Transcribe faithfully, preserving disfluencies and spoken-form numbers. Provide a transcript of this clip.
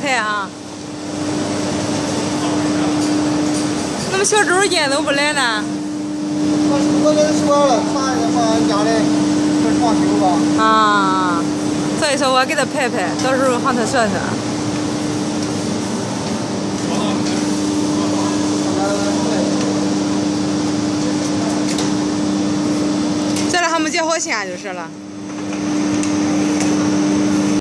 拍啊。那么小周今天都不来呢？ 我我给他说了，他把俺家的这装修吧。 啊，所以说我给他拍拍，到时候让他说说。这让他们接好线就是了。